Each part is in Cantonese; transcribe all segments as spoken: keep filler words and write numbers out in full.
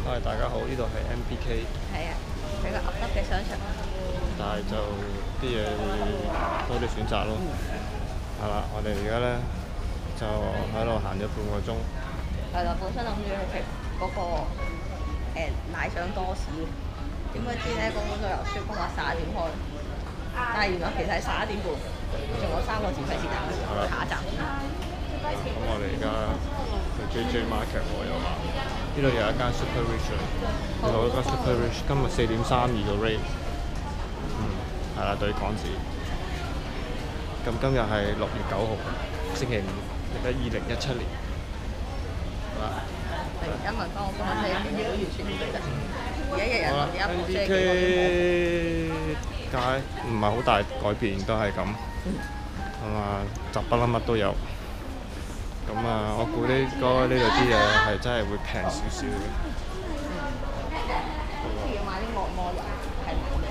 嗨，大家好，呢度係 M B K， 係啊，係個噏噏嘅商場。 但係就啲嘢會多啲選擇咯。係啦、我哋而家咧就喺度行咗半個鐘， 係啦，本身諗住去食嗰個誒奶上多士，點解知咧嗰個旅遊書講話十一點開，但係原來其實係十一點半，仲有三個字費事打，下一站。 咁我哋而家去 J J Market 喎，又話呢度有一間 Super Rich，呢度有一間 Super Rich，今日四點三二個 rate，嗯，係啦，對港紙。咁今日係六月九號，星期五，而家二零一七年。好啦。 突然間問翻我今日睇幾多，完全唔記得。而家日日問一部車 N B K 街唔係好大改變，都係咁。咁啊，雜不甩乜都有。咁啊，我估呢嗰呢度啲嘢係真係會平少少嘅。 要買啲按摩油，係買咩？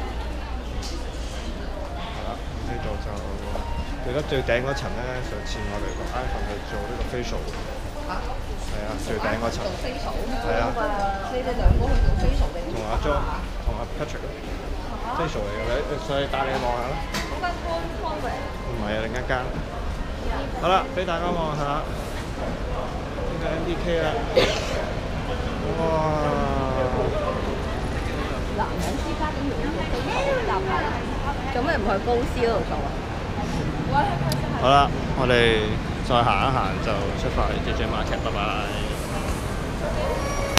係啦，呢度就記得最頂嗰層咧，上次我哋個 iPhone 去做呢個 facial。 嚇？ 係啊，最頂嗰層。 做 facial。 係啊。 你哋兩個去做 facial 定？ 同阿 Jo 同阿 Patrick facial 嚟嘅，你上去帶你望下啦。 嗰間 Con Conway。 唔係啊，另一間。好啦，俾大家望下呢個 M B K 啦。哇！ 男人之間咁容易做 facial 搭牌，做咩唔去高斯嗰度做啊？ 好啦，我哋再行一行就出發去 J J Market，拜拜。